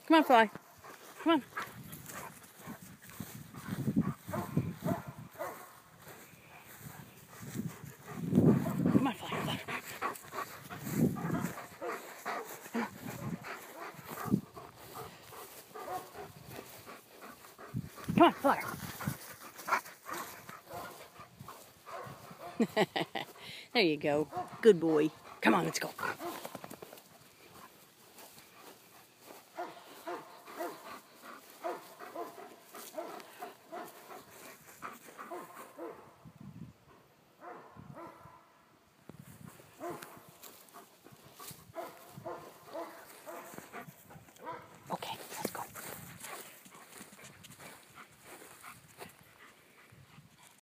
Come on, fly. Come on. Come on, fly. Fly. Come on, fly. There you go. Good boy. Come on, let's go.